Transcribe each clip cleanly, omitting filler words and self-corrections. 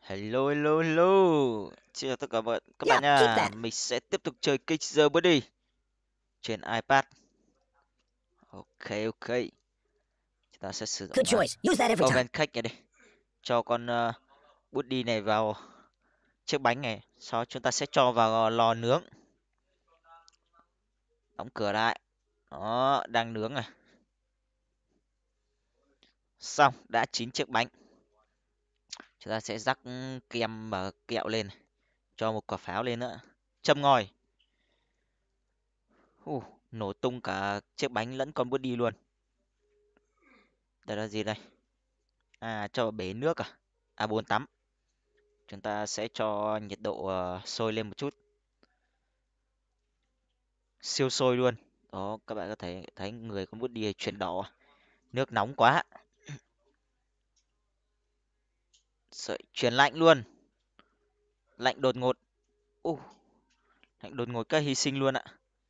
Hello, hello, hello. Chào tất cả các Yeah, bạn keep nha. that. Mình sẽ tiếp tục chơi Kick the Body trên iPad. Ok, ok. Chúng ta sẽ sử dụng Good choice. Use that every time. oven cake này đi. Cho con Woody này vào chiếc bánh này. Sau đó chúng ta sẽ cho vào lò nướng. Đóng cửa lại. Đó, đang nướng này. Xong, đã chín chiếc bánh. Chúng ta sẽ rắc kem và kẹo lên này. Cho một quả pháo lên nữa. Châm ngòi. Nổ tung cả chiếc bánh lẫn con Woody luôn. Đây là gì đây? À, cho vào bể nước à? À, bồn tắm. Chúng ta sẽ cho nhiệt độ sôi lên một chút. Siêu sôi luôn. Đó, các bạn có thể thấy người con bút đi chuyển đỏ. Nước nóng quá. Sợi chuyển lạnh luôn. Lạnh đột ngột. uh, Lạnh đột ngột các hy sinh luôn ạ.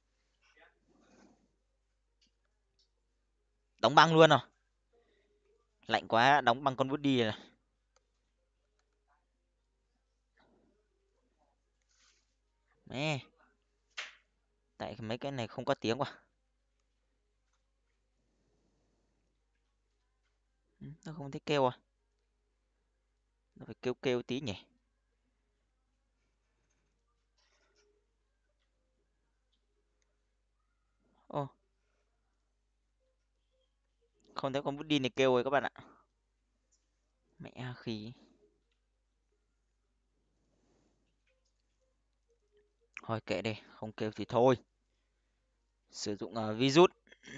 Đóng băng luôn à? Lạnh quá, đóng băng con bút đi này. Mẹ. Tại mấy cái này không có tiếng quá. Nó không thích kêu à? Nó phải kêu kêu tí nhỉ? Ô, không thấy con bút đi này kêu rồi các bạn ạ. Mẹ khí. Thôi kệ đi, không kêu thì thôi. Sử dụng virus.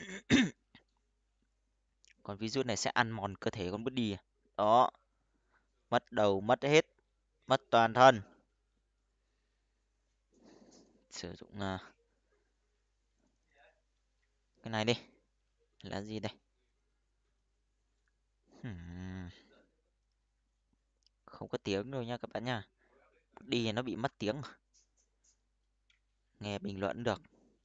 Còn virus này sẽ ăn mòn cơ thể con bút đi. Đó, mất đầu, mất hết, mất toàn thân. Sử dụng cái này đi. Là gì đây? Không có tiếng đâu nha các bạn nha. Đi thì nó bị mất tiếng mà. Nghe bình luận được.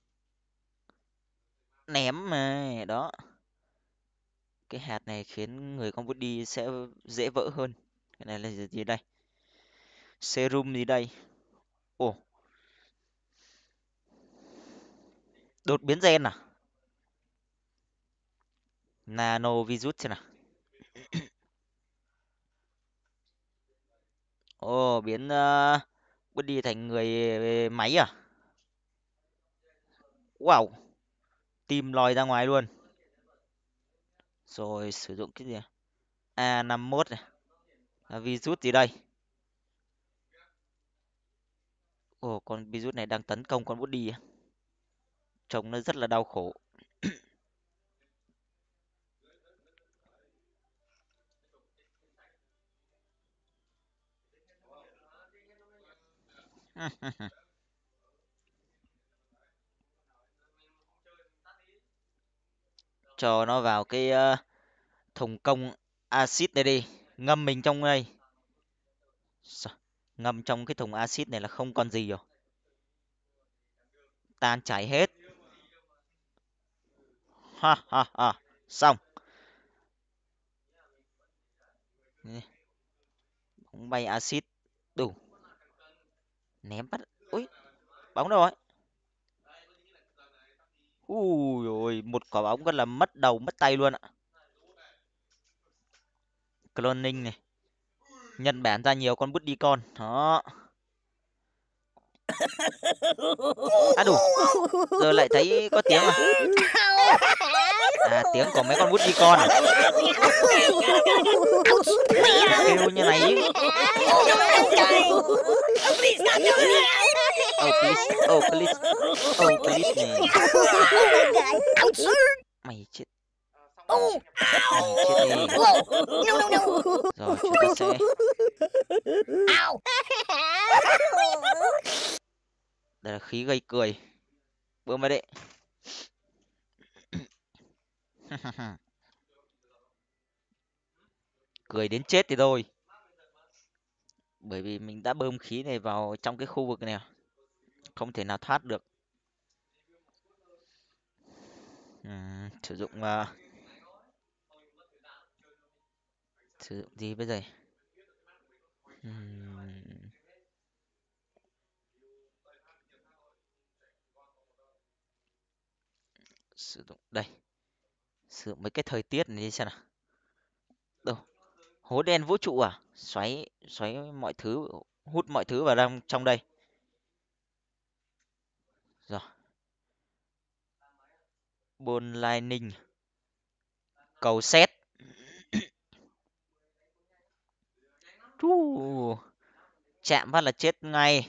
Ném mà, đó. Cái hạt này khiến người con Woody sẽ dễ vỡ hơn. Cái này là gì đây? Serum gì đây? Ồ, đột biến gen à? Nano virus thế nào? Ồ, biến Woody thành người máy à? Wow, tim lòi ra ngoài luôn. Rồi sử dụng cái gì? A51 này. Là virus gì đây? Ồ, con virus này đang tấn công con Woody à? Trông nó rất là đau khổ. Cho nó vào cái thùng công axit này đi. Ngâm mình trong đây. Ngâm trong cái thùng axit này là không còn gì rồi. Tan chảy hết. Ha ha ha. Xong. Bóng bay axit. Đủ. Ném bắt. Ui, bóng đâu rồi? Ui ôi, một quả bóng gần là mất đầu mất tay luôn ạ. Cloning này. Nhân bản ra nhiều con bút đi con. Đó. À đủ. Giờ lại thấy có tiếng à? À, tiếng của mấy con bút đi con à? Kêu như này ý. Oh please, oh please, oh please nè. Mày chết. Mày chết đi. Rồi chúng ta sẽ đây là khí gây cười. Bữa mới đấy. Cười đến chết thì thôi. Bởi vì mình đã bơm khí này vào trong cái khu vực này. Không thể nào thoát được. Sử dụng sử dụng gì bây giờ? Ừm, sử dụng đây, sử dụng mấy cái thời tiết này đi xem nào. Đâu, hố đen vũ trụ à? Xoáy xoáy mọi thứ, hút mọi thứ vào trong trong đây. Rồi, bôn lai ninh, cầu sét. Chu, chạm phát là chết ngay.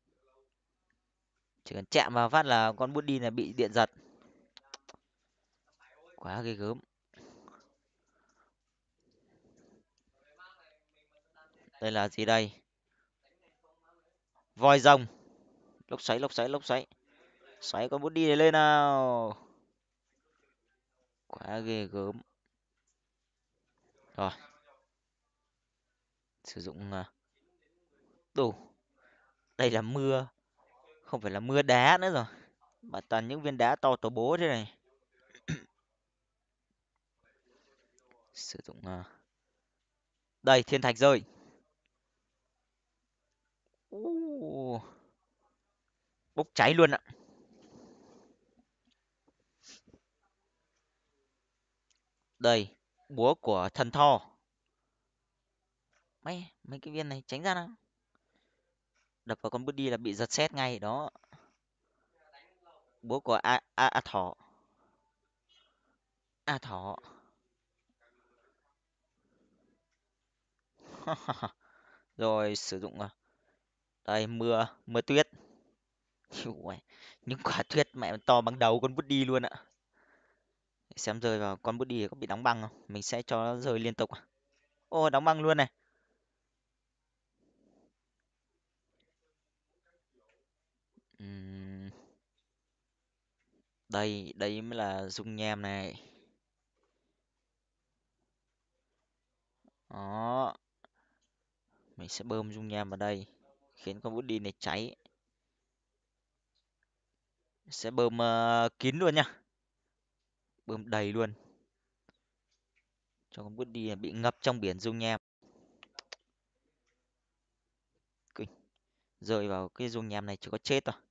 Chỉ cần chạm vào phát là con bút đi là bị điện giật. Quá ghê gớm. Đây là gì đây? Voi rồng, lốc xoáy, lốc xoáy, lốc xoáy. Xoáy con bút đi này lên nào. Quá ghê gớm. Rồi, sử dụng đủ. Đây là mưa, không phải là mưa đá nữa rồi, mà toàn những viên đá to tổ bố thế này. Sử dụng đây, thiên thạch rơi. Ú, bốc cháy luôn ạ. Đây, búa của thần Thor. Mấy mấy cái viên này tránh ra nào. Đập vào con bút đi là bị giật sét ngay đó. Búa của A Thỏ. A Thỏ. Rồi sử dụng đây, mưa mưa tuyết. Ui, những quả tuyết mẹ to bằng đầu con bút đi luôn ạ. Xem rơi vào con bút đi có bị đóng băng không? Mình sẽ cho nó rơi liên tục. Ô, đóng băng luôn này. Ừm, đây, đây mới là dung nham này. Đó, mình sẽ bơm dung nham vào đây, khiến con bút đi này cháy. Sẽ bơm kín luôn nhá, bơm đầy luôn, cho con bút đi này bị ngập trong biển dung nham. Kinh, rơi vào cái dung nham này chỉ có chết thôi.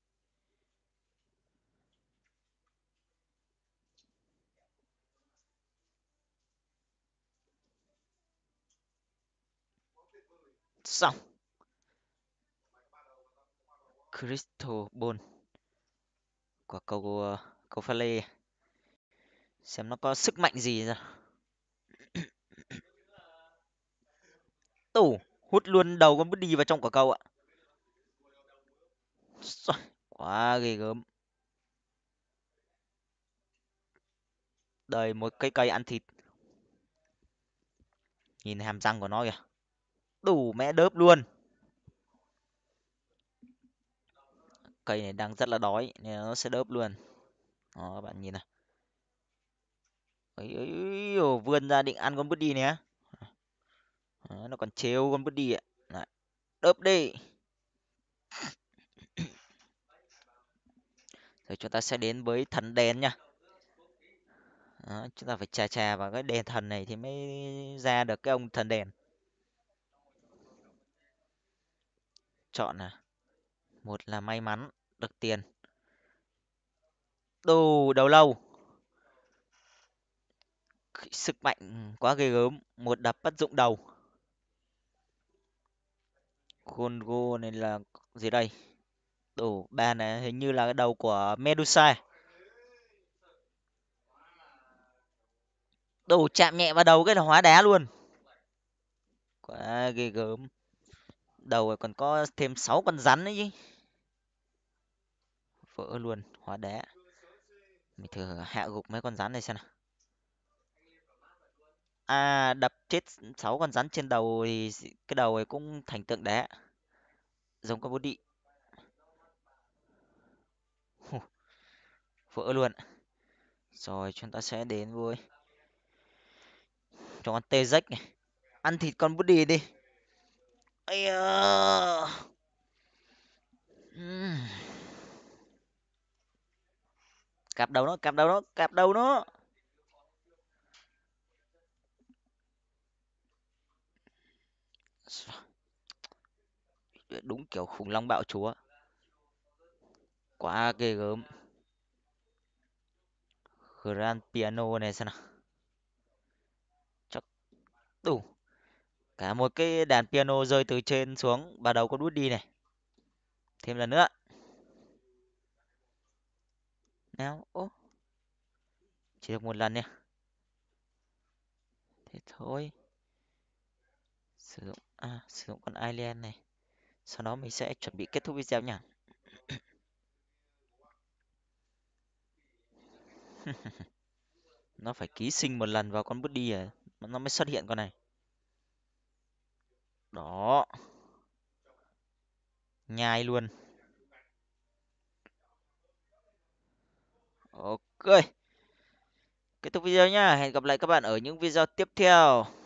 Xong, Crystal Ball, quả cầu cầu pha lê, xem nó có sức mạnh gì ra. Tủ, hút luôn đầu con bút đi vào trong quả cầu ạ. Xoài, quá ghê gớm. Đời một cây cây ăn thịt, nhìn hàm răng của nó kìa, đủ mẹ đớp luôn. Cây này đang rất là đói nên nó sẽ đớp luôn. Đó, các bạn nhìn này, ấy ấy, ồ, vươn ra định ăn con bút đi này á. Đó, nó còn trêu con bút đi ạ. Đấy, đớp đi. Rồi chúng ta sẽ đến với thần đèn nha. Đó, chúng ta phải chà chà vào cái đèn thần này thì mới ra được cái ông thần đèn. Chọn là một là may mắn được tiền. Đồ đầu lâu, sức mạnh quá ghê gớm, một đập bắt dụng đầu. Congo này là gì đây? Đồ ba này hình như là cái đầu của Medusa. Đồ chạm nhẹ vào đầu cái là hóa đá luôn. Quá ghê gớm. Đầu rồi còn có thêm 6 con rắn ấy chứ. Vỡ luôn, hóa đá. Mình thử hạ gục mấy con rắn này xem nào. À, đập chết 6 con rắn trên đầu thì cái đầu ấy cũng thành tượng đá. Giống con bút đĩ. Hù, vỡ luôn. Rồi chúng ta sẽ đến với cho con tê rách này. Ăn thịt con bút đì đi. Ây da. Ừm. Cạp đầu nó, cạp đầu nó, cạp đầu nó. đúng kiểu khủng long bạo chúa, quá ghê gớm. Grand piano này xem nào, chắc đủ. Cả một cái đàn piano rơi từ trên xuống và đầu con Woody này. Thêm lần nữa. Nào, ô, chỉ được một lần nha. Thế thôi. Sử dụng con Island này. Sau đó mình sẽ chuẩn bị kết thúc video nhá. Nó phải ký sinh một lần vào con Woody à, nó mới xuất hiện con này. Đó, nhai luôn. Ok, kết thúc video nhá. Hẹn gặp lại các bạn ở những video tiếp theo.